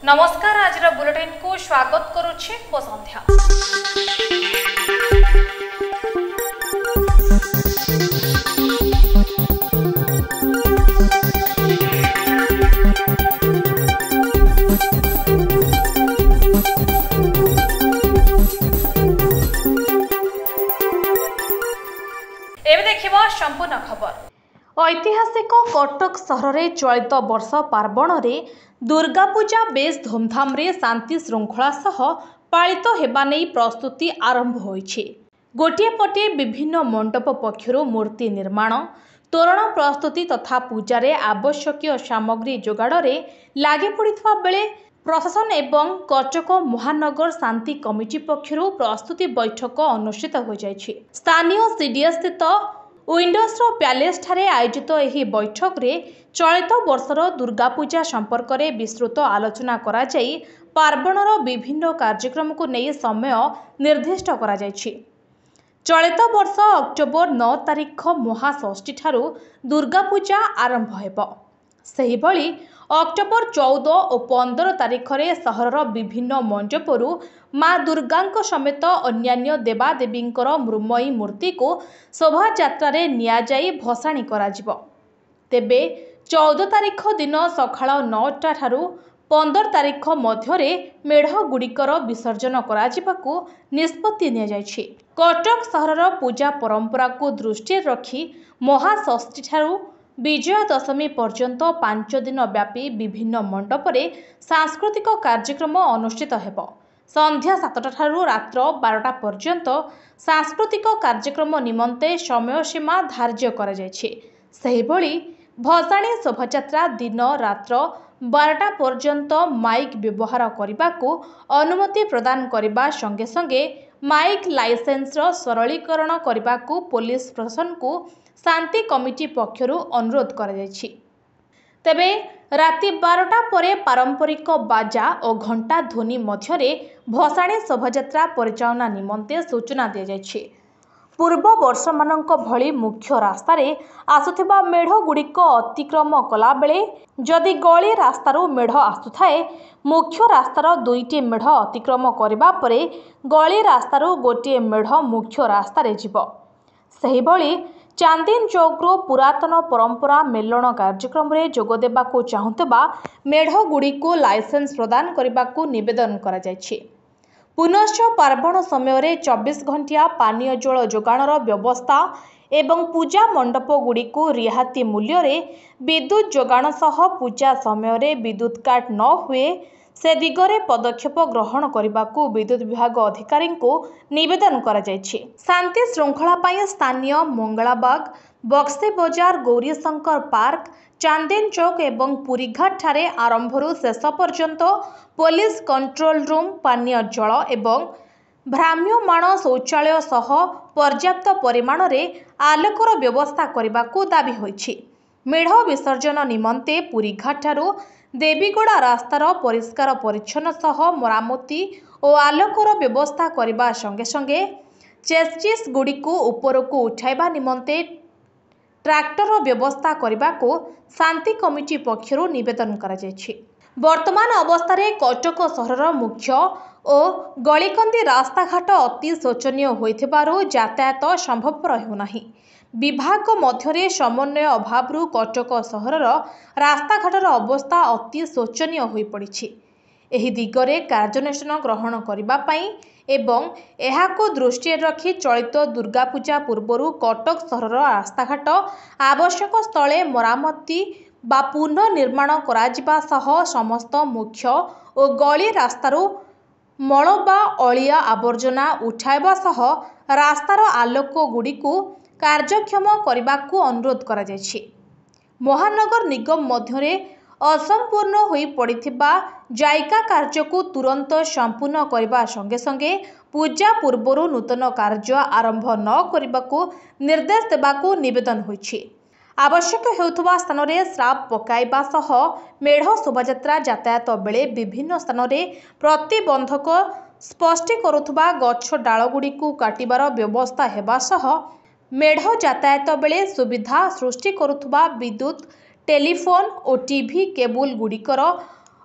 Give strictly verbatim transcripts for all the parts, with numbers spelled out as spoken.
नमस्कार आज बुलेटिन को स्वागत करुछि बसंध्या। एबे देखिबा संपूर्ण खबर। ऐतिहासिक कटक सहर में चलित वर्ष पार्वण में दुर्गा पूजा बेस धूमधाम रे शांति श्रृंखला सह पालित हेबा नै प्रस्तुति आरंभ होइछि। गोटिए पटे विभिन्न मंडप पक्षरु मूर्ति निर्माण, तोरण प्रस्तुति तथा पूजारे आवश्यक सामग्री जोगाड़े लागी पड़िथवा बेले प्रशासन एवं कटक महानगर शांति कमिटी पक्षरु प्रस्तुति बैठक अनुष्ठित हो जाइछि। स्थानीय सीडीएस स्थित विंडोज प्यालेस ठारे आयोजित एही बैठक रे चलित वर्षर दुर्गा पूजा संपर्क में विस्तृत आलोचना करा जाई पार्वणर विभिन्न कार्यक्रम को नहीं समय निर्दिष्ट करा जाइछि। चलित वर्ष अक्टोबर नौ तारिख महाषष्ठी ठारू दुर्गा पूजा आरंभ हेब। सेही भली अक्टोबर चौदह और पंद्रह तारिख रे सहरर विभिन्न मंडपरू माँ दुर्गांक समेत अन्यान्य देवादेवींकर मृण्मयी मूर्ति को शोभा यात्रा रे निया जाई भसाणी करा जिवो। तेबे चौदह तारिख दिन सकाळ नौटा ठारू पंद्रह तारिख मध्यरे मेढ़ गुड़िकर विसर्जन करा जिबाकू निष्पत्ति निया जाइछि। कटक सहरर पूजा परंपरा को दृष्टि रखी महाषष्ठी ठारू विजया दशमी पर्यंत पांच दिन व्यापी विभिन्न मंडपरे सांस्कृतिक कार्यक्रम अनुष्ठित हेब। संध्या सातटा ठारू रात्र बारटा पर्यंत सांस्कृतिक कार्यक्रम निमंते समय सीमा धार्य करा जाइछि। सेही भली भसाणी शोभायात्रा दिन रात्र बारटा पर्यंत माइक व्यवहार करने अनुमति प्रदान करने संगे संगे माइक लाइसेंसर सरलीकरण करने को पुलिस प्रशासन को शांति कमिटी पक्षरु अनुरोध करा जाइछि। तेबे राति बारटा परे पारंपरिक बाजा और घंटा ध्वनि मध्यरे भसाणी शोभायात्रा परिचालना निमंते सूचना दिया जाइछि। पूर्व वर्ष मानक भली मुख्य रास्तार आसुथिबा मेढ़ गुड़िक अतिक्रम कला बेले जदि गली रास्तारू मेढ़ आसुथाए मुख्य रास्तार दुईटी मेढ़ अतिक्रम करबा परे गली रास्तारू गोटे मेढ़ मुख्य रास्तार जीव। सेही भली चांदीन चौकरू पुरातन परंपरा मेलण कार्यक्रम रे जोग देबाकू चाहुतबा मेढ़ गुड़िक लाइसेंस प्रदान करबाकू निवेदन करा जाइछि। पुनश्च पार्वण समय चौबीस घंटिया पानीय जल जोगाणर व्यवस्था एवं पूजा मंडप गुड़िक रिहाती मूल्य रे विद्युत जोगाण सह पूजा समय विद्युत काट न हुए से दिगरे पदक्षेप ग्रहण करने विद्युत विभाग अधिकारी को निवेदन करा जाइछि। शांति श्रृंखला पाई स्थानीय मंगलाबाग, बक्सी बजार, गौरीशंकर पार्क, चांदीन चौक एवं पुरीघाट ठारे आरंभरू शेष पर्यंत पुलिस कंट्रोल रूम, पानीय जल एवं भ्राम्यमाण शौचालय सह पर्याप्त परिमाण रे आलोकर व्यवस्था करने को दाबी होइछि। मेढ़ विसर्जन निमंते पुरीघाट ठारू देवीगड़ा रास्तार परिष्कार परिच्छन्न सह मरामती और आलोकर व्यवस्था करने संगे संगे चेस्टिस गुड़िक उपरकू उठाइबा निमंते ट्रैक्टर व्यवस्था करने को शांति कमिटी पक्षरु निवेदन करा जाइछि। वर्तमान अवस्था कटक सहरर मुख्य और गलिकंदी रास्ताघाट अति शोचनीय होइथिबारु यातायात संभवपर हेउनाही। विभाग मध्यरे समन्वय अभावरू कटक सहरर रास्ताघाटर अवस्था अति शोचनीय होई पड़िछि। एही दिगरे कार्यानुष्ठान ग्रहण करिबा पई एवं एहाको दृष्टि रखी चलित दुर्गा पूजा पूर्वरु कटक सहरर रास्ताघाट आवश्यक स्थले मरामती बा पुनः निर्माण कराजिबा सह समस्त मुख्य और गली रास्तारू मल बा अलिया आवर्जना उठाइबा सह रास्तार आलोक गुड़िकू कार्यक्षम करने अनुरोध करा जाइछि। महानगर निगम मध्यरे असंपूर्ण होई पड़िथिबा जायका कार्य को तुरंत संपूर्ण करने संगे संगे पूजा पूर्वरु नूतन कार्य आरंभ न करने निर्देश देबाकू निवेदन होइछि। आवश्यक हेउथबा स्थान रे श्राप पकाइबा सह मेढ़ शोभायात्रा यातायात बेले विभिन्न स्थान रे प्रतिबंधक स्पष्ट करुथबा गछ डालगुड़िकू काटिबार व्यवस्था हेबा सह मेढ़ यातायात बेले सुविधा सृष्टि करुथबा विद्युत टेलीफोन और टीवी केबुल गुड़िकर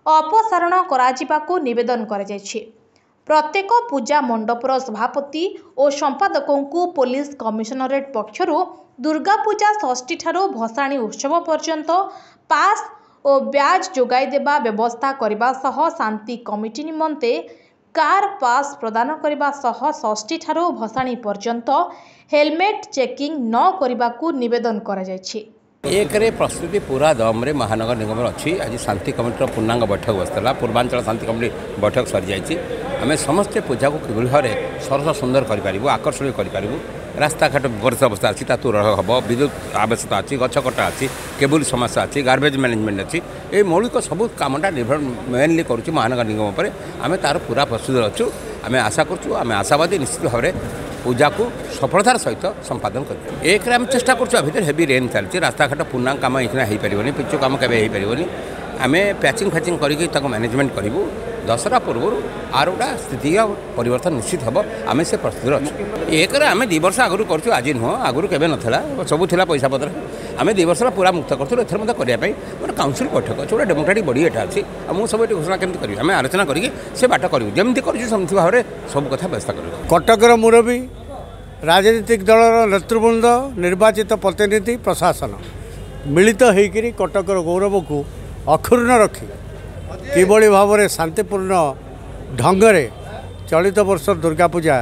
अपसारण कराजिबाकु निवेदन कराଯାଇଛି। प्रत्येक पूजा मंडपर सभापति और संपादकों को पुलिस कमिशनरेट पक्षरु दुर्गा पूजा षष्ठी ठारू भसाणी उत्सव पर्यंत पास और ब्याज जोगाई देबा व्यवस्था करबा सह शांति कमिटी निमंते कार पास प्रदान करबा सह षष्ठी ठारू भसाणी पर्यंत हेलमेट चेकिंग न करबाकू निवेदन करा जायछि। एक प्रस्तुति पूरा दम रे महानगर निगम अच्छी आज शांति कमिटी पूर्णांग बैठक बसला पूर्वांचल शांति कमिटी बैठक सरी जाइए आम समस्ते पूजा को किभली भाव में सरस सुंदर करूँ आकर्षणीय करूँ रास्ताघाट विपरीत अवस्था अच्छी तुर हम विद्युत आवश्यकता अच्छी गछ कटा अच्छी केबुल समस्या अच्छी गार्बेज मैनेजमेंट अच्छी ये मौलिक सब कामटा निर्भर मेनली करुँ महानगर निगम पर आम तार पूरा प्रस्तुत अच्छु आम आशा करूँ आम आशावादी निश्चित भाव में पूजा को सफलतार सहित संपादन कर एक आम चेष्टा करूँ भितर हेवी रेन चलती रास्ताघाट पूर्णांग कम इतना हो पार पिचु कम केवे हो पार आम पैचिंग फैचिंग करके मैनेजमेंट करूँ दशहरा पूर्व आर गोटा स्थिति परिवर्तन निश्चित हम आम से प्रस्तुत अच्छे एक आम दु वर्ष आगुरी कर आज नुह आगुरी केवे नाला सबू पैसा पत्र आम दु वर्ष पूरा मुक्त करूँ एथर मतलब करने गोटे काउंसिल बैठक अच्छे गोटे डेमोक्रेटिक बडी एटा अच्छी मुझे सब ये घोषणा केमती करी आम आलोचना करके से बाट करूँ जमी करें भाव में सब कथा व्यवस्था करूँ। कटकर मुरबी राजनीतिक दलर नेतृवृंद निर्वाचित प्रतिनिधि प्रशासन मिलित होकर कटकर गौरव को अक्षुण्ण रखी किभली भाव में शांतिपूर्ण ढंग से चलित वर्ष दुर्गा पूजा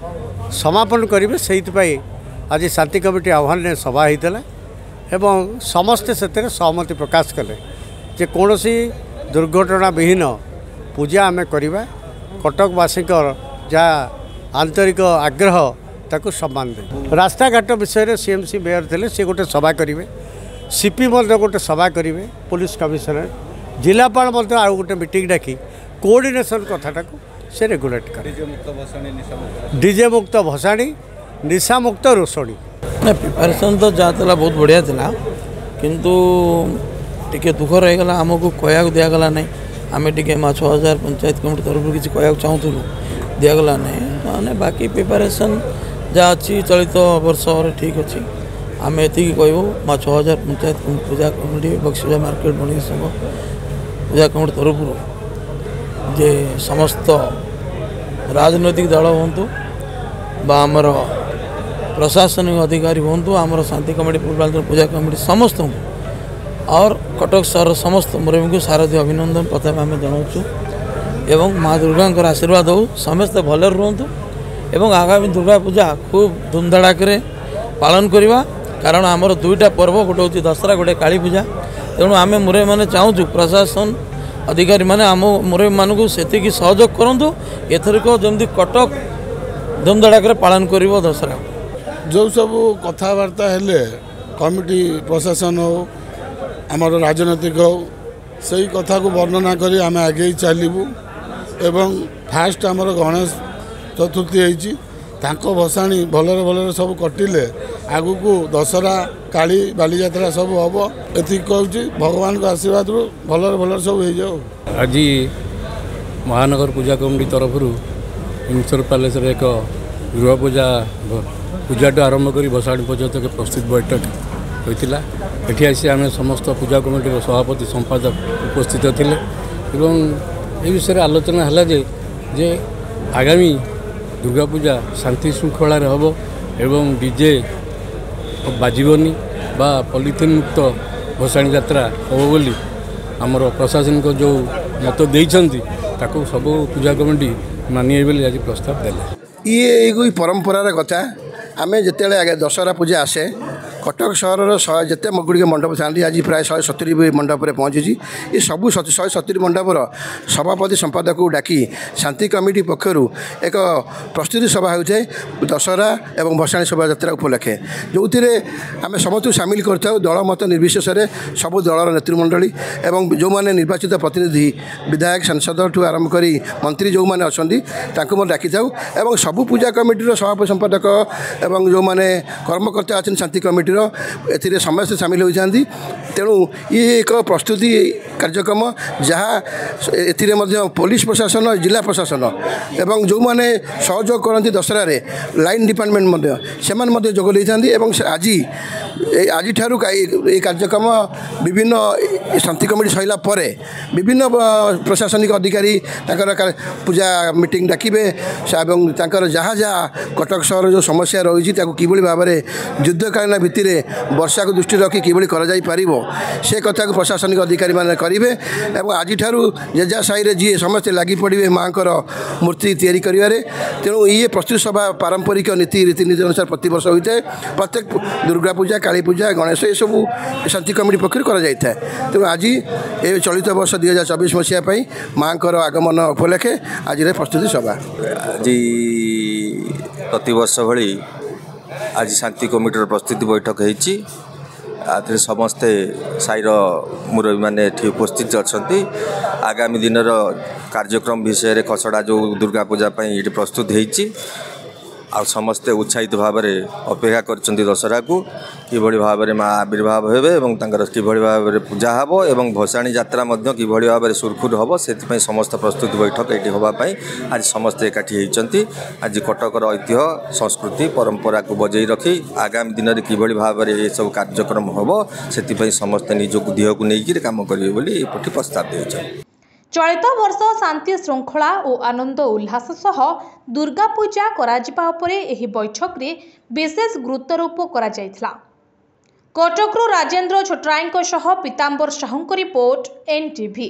समापन करेंगे से आज शांति कमिटी आह्वान ने सभा होता एवं समस्ते से सहमति प्रकाश कले जे कौन दुर्घटना विहीन पूजा आम करवा कटकवासी जहाँ आंतरिक आग्रह ताकू सम्मान दे रास्ता घाट विषय सीएमसी मेयर थे सी गोटे सभा करेंगे सीपी गोटे सभा करेंगे पुलिस कमिशनर जिलापाल आ गोटे मीटिंग डाकी कोऑर्डिनेशन कथाटा से रेगुलेट कर डीजे मुक्त भसाणी निशा मुक्त रोषणी प्रिपरेशन तो जहाँ बहुत बढ़िया था किंतु टिके दुख रहीगला आमको कहया दिगला ना आम टे छः हजार पंचायत कमिटी तरफ किसी कहया चाहूँ दिगला ना मैंने बाकी प्रिपरेशन जहाँ अच्छी चलित वर्ष ठीक अच्छी आम ये कहूँ छः हजार पंचायत पूजा कमिटी बक्सीजा मार्केट बणी संघ पूजा कमिटी तरफ जे समस्त राजनैतिक दल हूँ आमर प्रशासनिक अधिकारी हूँ आमर शांति कमिटी पूर्वांचल पूजा कमिटी समस्त और कटक सहर समस्त मुरबी को शारदीय अभिनंदन प्रथम आम जनाऊँ एवं माँ दुर्गा आशीर्वाद हो समस्ते भले रुहतु एवं आगामी दुर्गा पूजा खूब धूमधड़ाक पालन करवा कारण आमर दुईटा पर्व गोटे हूँ दशहरा गोटे काली पूजा तेणु आम मुरबी मैंने चाहूँ प्रशासन अधिकारी मैंने आम मुरबी मानू से सहयोग करूँ एथरिक जमी कटक धूमधड़ाक पालन कर दशहरा जो सब कथबार्ता हेले कमिटी प्रशासन हो आमर राजनैतिक हो सही कथा को वर्णना करी आम आगे चलू एवं फास्ट आमर गणेश चतुर्थी होती तांको भसाणी भलरे भलरे सब कटिले आगु को दशहरा काली बालीजात्रा सब हम ये कहूँ भगवान को आशीर्वाद रू भलरे भलरे सब हो जाओ। आज महानगर पूजा कमिटी तरफ इंसर पैलेस एक गृह पूजा पूजाटा आरंभ कर भसाणी पर्यटक प्रस्तुत बैठक होता ये आसी आम समस्त पूजा कमिटी सभापति संपादक उपस्थित थे एवं ये विषय आलोचना है जे, जे आगामी दुर्गा पूजा शांति श्रृंखलार हम एवं डीजे बाजबनी बा पॉलिथिन मुक्त भसाणी यात्रा हम बोली आमर प्रशासनिक जो मत देइछंती ताको सब पूजा कमिटी मानिए बोली आज प्रस्ताव देला। ये कोई परंपरार कथा आम जिते आगे दशहरा पूजा आसे कटक सहर जिते गुड़िक मंडप था आज प्राय शहे सतुरी मंडप पहुँची ये सबू शहे सतुरी मंडपर सभापति संपादक को डाकी शांति कमिटी पक्षर एक प्रस्तुति सभा होता है दशहरा एवं भसाणी शोभा यात्रा उपलक्षे जो आम समस्त सामिल कर दल मत निर्विशेष सबू दलर नेतृमंडली एवं जो मैंने निर्वाचित प्रतिनिधि विधायक सांसद ठू आरंभ कर मंत्री जो मैंने अच्छा डाकी था सबू पूजा कमिटीर सभापति संपादक एवं जो मैंने कर्मकर्ता अच्छे शांति कमिटी ए समस्ते सामिल होती तेणु ये एक प्रस्तुति कार्यक्रम जहाँ ए पुलिस प्रशासन जिला प्रशासन एवं जो मैंने सहयोग करती दशहरा लाइन डिपार्टमेंट से जोग आज आज ये कार्यक्रम विभिन्न शांति कमिटी सरला विभिन्न प्रशासनिक अधिकारी पूजा मीटिंग डाकिबे और जहाँ जहाँ कटक सहर जो समस्या रही कि भाव में युद्धकालीन भित्तिर वर्षा को दृष्टि रखी कि से कथा को प्रशासनिक अधिकारी मैंने करेंगे और आज जेजा साई जी समस्ते लगी पड़े माँ मूर्ति तैयारी करें तेणु ये प्रस्तुत सभा पारंपरिक नीति रीतिनीति अनुसार प्रति वर्ष होता है प्रत्येक दुर्गा पूजा काली पूजा गणेश ये सब शांति कमिटी पक्ष कर तेणु आज ये चलित वर्ष दुई हजार चौबीस मसीहा माँ आगमन उपलक्षे आज प्रस्तुति सभा आज प्रतिवर्ष भली आज शांति कमिटर प्रस्तुति बैठक होती समस्ते साईर मुरबी मैंने उपस्थित अच्छा आगामी दिन कार्यक्रम विषय खसड़ा जो दुर्गा पूजा ये प्रस्तुत होती आ समस्ते उत्साहित भाव में अपेक्षा कर दशहरा को कि भाव में माँ आविर्भाव हे कि भाव में पूजा हम और भसाणी यात्रा कि भाव में सुरखुर हम से समस्त प्रस्तुति बैठक ये होगापाई आज समस्ते एकाठी होती आज कटकर ऐतिह्य संस्कृति परंपरा को बजई रखी आगामी दिन में कि भाव में ये सब कार्यक्रम हम से समस्ते निजक देह को लेकिन कम करेंगे प्रस्ताव दिए। चलित वर्ष शांति श्रृंखला और आनंद उल्लास सह दुर्गा पूजा कराजिबा उपरे एही बैठक रे विशेष गुरुत्वारोप करा जायथिला। कटकरू राजेंद्र छोटरायଙ୍କ सह पीतांबर साहुଙ୍କ रिपोर्ट एनटीवी।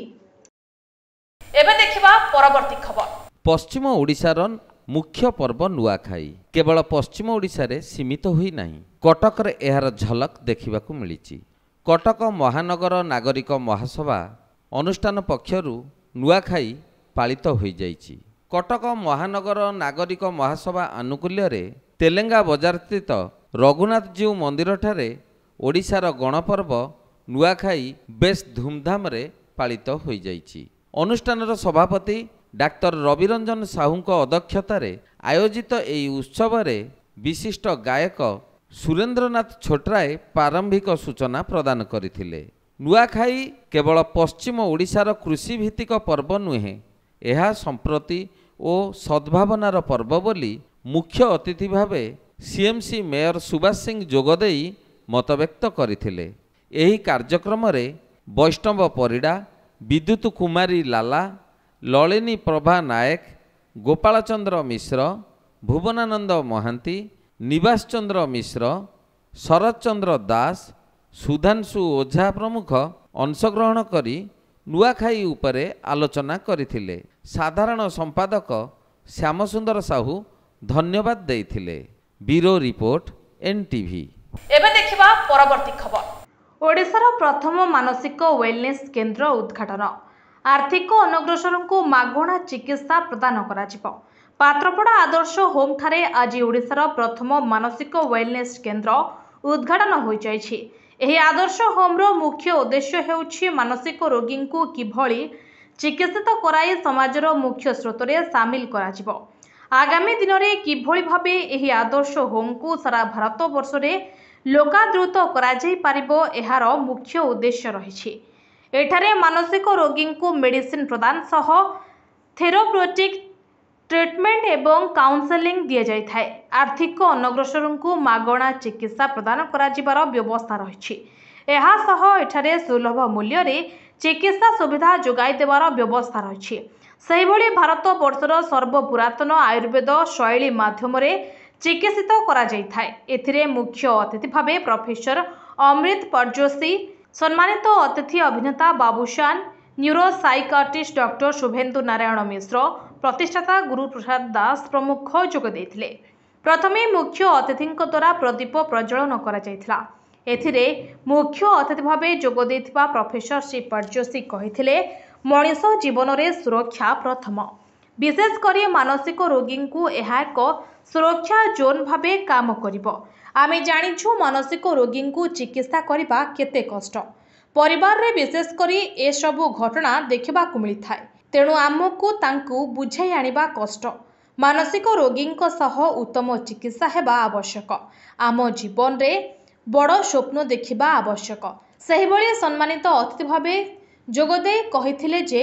एबे देखिबा परवर्ती खबर। पश्चिम ओडिशार मुख्य पर्व नुआखाई केवल पश्चिम ओडिशा रे सीमित होई नाही कटक रे एहार झलक देखिबाकू मिलिछि। कटक महानगर नागरिक महासभा अनुष्ठान पक्षरु नुआखाई पालित हो जाइछि। कटक महानगर नागरिक महासभा आनुकूल्य रे तेलेंगा बजार स्थित रघुनाथ जीव मंदिर ठारे ओडिशार गणपर्व नुआखाई बेस धूमधाम रे पालित हो जाइछि। अनुष्ठानर सभापति डाक्टर रविरंजन साहूଙ୍କ अध्यक्षतार आयोजित एई उत्सव रे विशिष्ट गायक सुरेंद्रनाथ छोटराय प्रारंभिक सूचना प्रदान करथिले। नुआखाई केवल पश्चिम ओडिशार कृषि भित्तिक पर्व नुहे यह संप्रति और सद्भावनार पर्व बोली मुख्य अतिथि भावे सीएमसी मेयर सुभाष सिंह जोगदेई मतव्यक्त करथिले। एही कार्यक्रम रे वैष्णव परिडा विद्युत कुमारी लाला ललिनी प्रभा नायक गोपाल चंद्र मिश्र भुवनानंद महांती निवास चंद्र मिश्र शरद चंद्र दास सुधांशु ओझा प्रमुख अंशग्रहण करी नुआखाई उपरे आलोचना करथिले। साधारण संपादक श्यामसुंदर साहू धन्यवाद देइथिले। Bureau report NTV. एबे देखिबा परवर्ती खबर। ओडिशार प्रथम मानसिक वेलनेस केन्द्र उद्घाटन आर्थिक अनग्रसरଙ୍କୁ मागणा चिकित्सा प्रदान कराजिबो। पात्रपड़ा आदर्श होम ठारे आज ओडिशार प्रथम मानसिक वेलनेस केन्द्र उद्घाटन होई जायछि। एही आदर्श होम्र मुख्य उद्देश्य हेउछि मानसिक रोगी को किभଳି चिकित्सित कराई समाजर मुख्य स्रोतरे सामिल कराजिबो। आगामी दिन में किभଳି भाबे एही आदर्श होम को सारा भारत वर्ष रे लोकादृत कराई पारिबो एहार मुख्य उद्देश्य रहिछि। एठारे मानसिक रोगी को मेडिसिन प्रदान सह थेराप्यूटिक ट्रिटमेंट एवं काउंसेलिंग दि जाए। आर्थिक अनग्रसरଙ୍କୁ मागणा चिकित्सा प्रदान कराजिबार व्यवस्था रहिछि। एहा सह एठारे सुलभ मूल्य रे चिकित्सा सुविधा जोगाई देवार व्यवस्था रहिछि। सेहिभଳି भारत वर्षर सर्वपुरातन आयुर्वेद शैली माध्यम रे चिकित्सित करा जायथाय। एथिरे मुख्य अतिथि भावे प्रोफेसर अमृत परजोशी, सम्मानित अतिथि अभिनेता बाबूशान, न्यूरोसाइकाट्रिस्ट डॉक्टर शुभेन्दु नारायण मिश्र, प्रतिष्ठाता गुरुप्रसाद दास प्रमुख जोग देथिले। प्रथमे मुख्य अतिथि द्वारा प्रदीप प्रज्वलन करा जायथिला। एथिरे मुख्य अतिथि भावे जोग देथिबा प्रोफेसर श्री परजोशी कहिथिले मनीष जीवन रे सुरक्षा प्रथम, विशेषकर मानसिक रोगी को यह एक सुरक्षा जोन भावे काम करिबो। आमे जानिछु मानसिक रोगी को चिकित्सा करिबा केते कष्ट। परिवार रे विशेष करी ए सबु घटना देखिबा को मिलिथाय। तेणु आमको तांकु बुझाई आनिबा कष्ट। मानसिक रोगी सह उत्तम चिकित्सा हेबा आवश्यक। आम जीवन रे बड़ स्वप्न देखिबा आवश्यक। सेहिभଳି सम्मानित अतिथि भावे जोगदे कहिथिले जे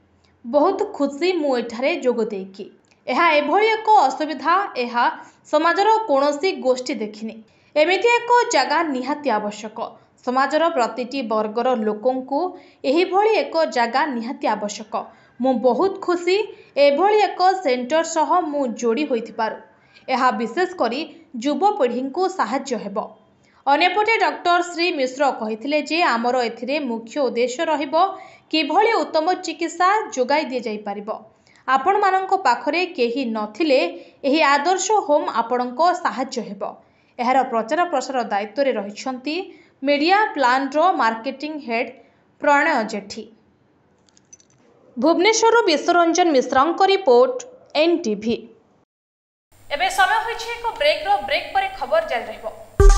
बहुत खुशी मु एठारे जोगदे कि एहा एभଳି एक असुविधा एहा समाजर कोनोसी गोष्ठी देखिनी। एमिति एक जगह निहाती आवश्यक। समाजर प्रतिटी वर्गर लोकंकु एहिभଳି एक जगह निहाती आवश्यक। मु बहुत खुशी एभଳି एक सेंटर सह मु जोड़ी होइथिबारु। एहा विशेष करी युवपीढ़ी को साहाय्य हेबो। अन्यपटे डॉक्टर श्री मिश्र कहिथिले जे आमर एथिरे मुख्य उद्देश्य रहिबो किभଳି उत्तम चिकित्सा जोगाई दिए जाई परिबो। आपण माननको पाखरे केही नथिले एही आदर्श होम आपणको साहाय्य हेबो। एहार प्रचार प्रसार दायित्व रे रहिछंती मीडिया प्लान रो मार्केटिंग हेड प्रणय जेठी। भुवनेश्वर विश्वरंजन मिश्रଙ୍କ रिपोर्ट एनटीवी। एबे समय होइछे एक ब्रेक रो ब्रेक परे खबर जारी रहबो।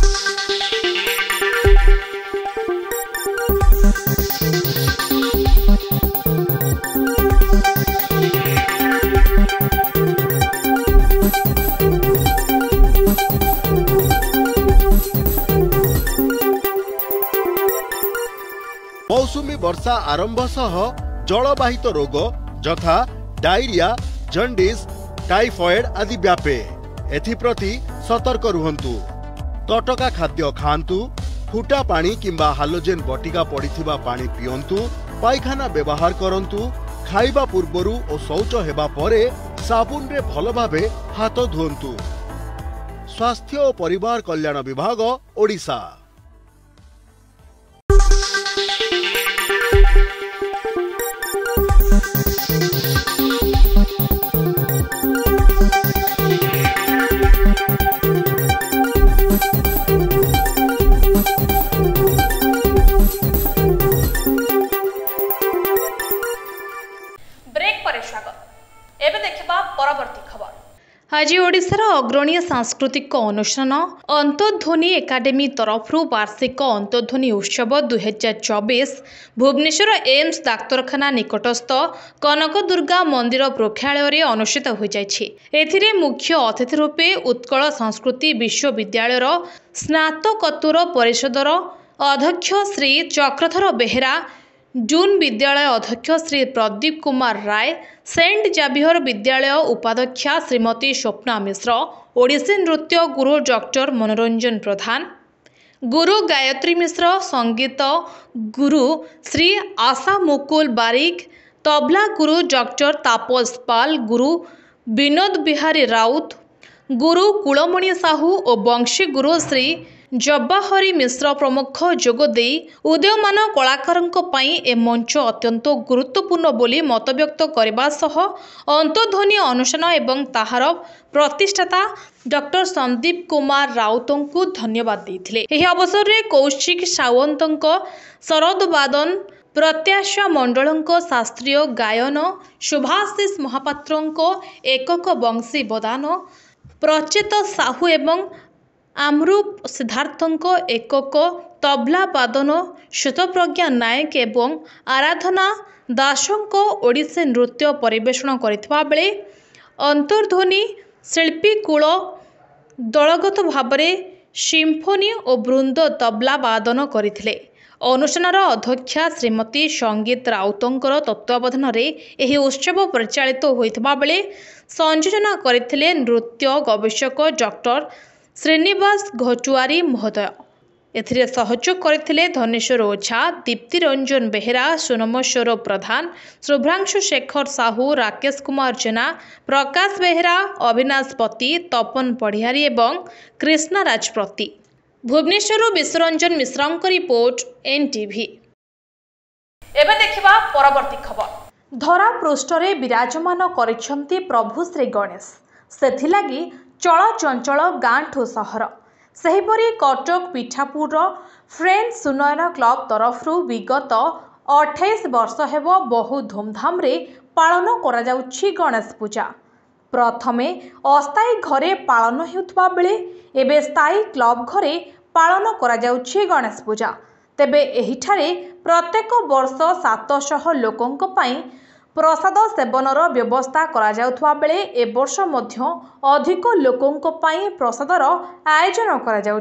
मौसुमी वर्षा आरंभ सह जलवाहित रोग यथा डायरिया, जंडिस, टाइफॉइड आदि व्यापे। एथिप्रति सतर्क रुहंतु। तटका खाद्य खांतु। फुटा पानी किंबा हालोजेन बटिका पड़िथिबा पानी पियंतु। पायखाना व्यवहार करंतु। खाइबा पूर्वरु और शौच हेबा परे साबुन रे भल भाबे हाथ धुअंतु। स्वास्थ्य और परिवार कल्याण विभाग ओडिशा। आज ओडिशार अग्रणी सांस्कृतिक अनुष्ठान अंतर्ध्वनि एकाडेमी तरफ वार्षिक अंतर्ध्वनि उत्सव दुई हजार चौबीस भुवनेश्वर एम्स डाक्तरखाना निकटस्थ कनकदुर्गा मंदिर प्रेक्षालय अनुष्ठित हो जाए। मुख्य अतिथि रूपे उत्कल संस्कृति विश्वविद्यालय स्नातकोत्तर परिषदर अध्यक्ष श्री चक्रधर बेहेरा, जून विद्यालय अध्यक्ष श्री प्रदीप कुमार राय, सेंट जावियर विद्यालय उपाध्यक्षा श्रीमती स्वप्ना मिश्र, ओडिसी नृत्य गुरु डॉक्टर मनोरंजन प्रधान, गुरु गायत्री मिश्र, संगीत गुरु श्री आशा मुकुल बारिक, तबला गुरु डॉक्टर तापस पाल, गुरु विनोद बिहारी राउत, गुरु कुलमणि साहू और वंशी गुरु श्री जब्बाहरी मिश्र प्रमुख जोगदे उदयमान कलाकारंको पई ए मंच अत्यंत गुरुत्वपूर्ण बोली मतव्यक्त करबा सह अंतर्ध्वनि अनुष्ठान एवं ताहार प्रतिष्ठाता डॉक्टर संदीप कुमार राउतंकु धन्यवाद देथिले। एही अवसर रे कौशिक सावंतंको शरद वादन, प्रत्याशा मंडलंको शास्त्रीय गायन, शुभाशीष महापात्रंको एकक वंशी बदान, प्रचेत साहू एवं आमरूप सिद्धार्थंको एकक तबला वादन, श्वेतप्रज्ञा नायक एवं आराधना दासंको ओडिसी नृत्य परिवेषण करथिबा बेले अंतर्ध्वनि शिल्पी कूल दलगत भावरे सिम्फोनी और बृंद तबला वादन करथिले। अनुष्ठानर अध्यक्षा श्रीमती संगीत राउतंकर तत्वावधान रे एही उत्सव परिचालित होइथिबा बेले संयोजन करथिले नृत्य गवेषक डॉक्टर श्रीनिवास घचुआरी महोदय। एथिरे सहयोग करथिले धनेश्वर ओझा, दीप्ति रंजन बेहेरा, सोनमेश्वर प्रधान, शुभ्रांशु शेखर साहू, राकेश कुमार जेना, प्रकाश बेहेरा, अविनाश पति, तपन पढ़ियारी एवं कृष्णा राजप्रति। भुवनेश्वर विश्वरंजन मिश्रଙ୍କ रिपोर्ट एनटीवी। एबे देखिबा परवर्ती खबर। धरा पृष्ठरे विराजमान करिसेंती प्रभु श्री गणेश। सेथिलागी चल चंचल गांठू सहर। सेहिपरि कटक पिठापुर फ्रेंड्स उन्नयन क्लब तरफ विगत अठाईस वर्ष हेब बहु धूमधाम रे पालन करा जाउछि गणेश पूजा। प्रथमे अस्थायी घरे पालन हेउथबा बेले एबे स्थायी क्लब घरे पालन करा जाउछि गणेश पूजा। तेबे एहिठारे प्रत्येक वर्ष सात सौ लोकंक पई प्रसाद सेवनर व्यवस्था करा जाउथबा बेले ए वर्ष मध्य अधिक लोकंक पई प्रसादर आयोजन करा जाउछि।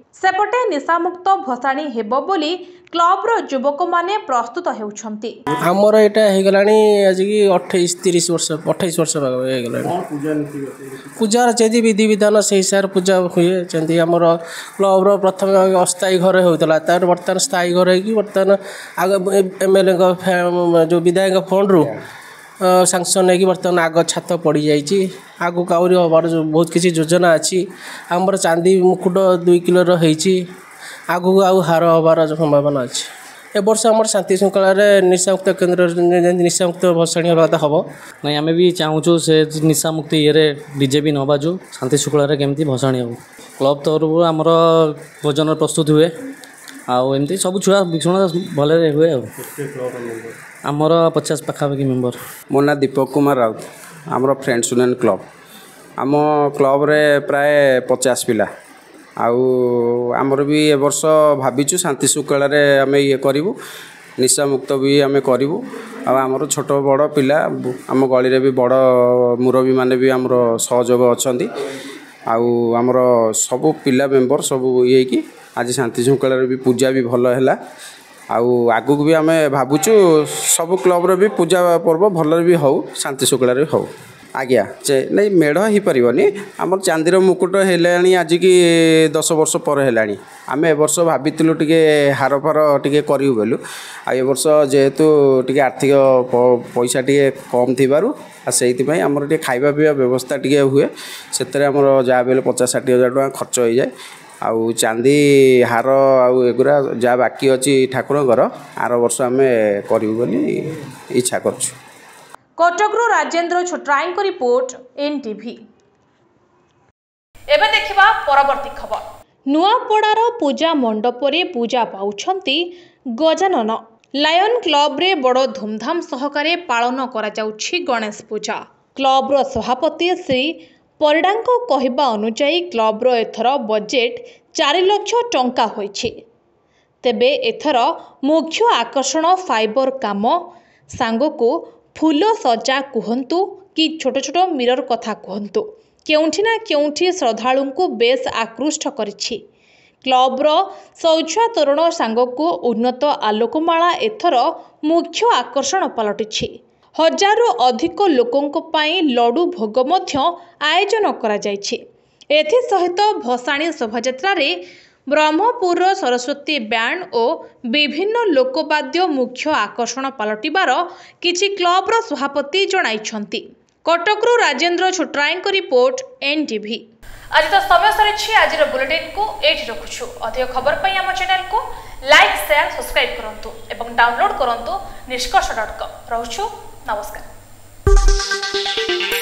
सेपटे निशामुक्त भसाणी हेबो बोली क्लब्र युवक माने प्रस्तुत हेउछंती। आमर एटा हे गलानी आज की अट्ठाईस तीस वर्ष अट्ठाईस वर्ष हे गलानी पूजा जेदी विधि विधान से हिसाब पूजा हुए जेंती हमर क्लब्र प्रथम अस्थायी घर होतला तार वर्तमान स्थायी घर है कि वर्तमान आग एमएलए जो विधायक फंड रु सांक्शन है बर्तमान आग छात पड़ जाइए आगू आहुरी हबार बहुत किसी योजना अच्छी आमर चांदी मुकुट दुई किलो रही आगू आउ हार हबार संभावना अच्छी ए वर्ष आम शांति श्रृंखला निशामुक्त केन्द्र निशामुक्त भसाणी हम नहीं आम भी चाहूँ से निशामुक्त ये डीजे भी न बाजू शांति श्रृंखला केमती भसाणी हो क्लब तरफ आमर भोजन प्रस्तुत हुए आमती सब छुआ भीषण भल हुए आमर पचास पाखापाखि मेम्बर। मो ना दीपक कुमार राउत आमर फ्रेंड्स यूनियन क्लब आम क्लब रे प्राय पचास पिला आमर भी ए वर्ष भाविचु शांति श्रृंखला आम ये करूँ निशा मुक्त भी आम करूँ आमर छोट बड़ पिला आम गली भी बड़ मुरबी माने भी आमर सहयोग अच्छा आमर सब पिला मेम्बर सब ये कि आज शांति श्रृंखला भी पूजा भी भल है आगू भी आम भावुचु सब क्लब्र भी पूजा पर्व भल भी हो शांति श्रृंखला भी हो आज्ञा नहीं मेढ़ हो पारनी आम चांदीर मुकुट है आज की दस वर्ष पर है आम ए वर्ष भाविलु टे हार फार टे करूँ बोलू आ वर्ष जेहेतु टे आर्थिक पैसा टे कम थी से आमर टे खाଇବା पीवा व्यवस्था टे हुए से आमर जहाँ भी पचास षाठी हजार टका खर्च हो जाए आउ चांदी हार आउ एगुरा जहाँ बाकी अच्छी ठाकुर आर वर्ष आम करूँ बोली इच्छा करछु। कटकरू राजेंद्र छोटराई को रिपोर्ट एनटीवी। एबे देखिबा परवर्ती खबर। नुआपड़ार पूजा मंडप रे पूजा पाउछंती गजानन लायन क्लब रे बड़ धूमधाम सहकारे पालन करा जाउछि गणेश पूजा। क्लब रो सभापति श्री परिडांको कहिबा अनुसायी क्लब रो एथर बजेट चार लाख टंका होइछि। तेबे एथर मुख्य आकर्षण फाइबर काम सांगको फूल सजा कहतु कि छोट छोट मिरर कथा कहतु केउठी ना केउठी श्रद्धालु को बेस आकृष्ट करिछि। क्लब्र शौचा तोरण सांगको उन्नत आलोकमाला एथर मुख्य आकर्षण पलटिछि। हजारू अधिक लोकों पाई लडू भोग मध्य आयोजन करा जाइछि। एथि सहित भसाणी शोभायात्रा रे ब्रह्मपुर सरस्वती बैंड और विभिन्न लोकवाद्य मुख्य आकर्षण पलटिबार किछि क्लब्र सभापति जणाइछंती। कटकरू राजेंद्र छोटराई को रिपोर्ट एनटीवी। आज तो समय सरी आज बुलेटिन को एठी रखुछु। अधिक खबर पई हम चैनल को लाइक शेयर सब्सक्राइब करंतु एवं डाउनलोड करंतु निष्कर्ष डॉट कॉम। रहउछु नमस्कार।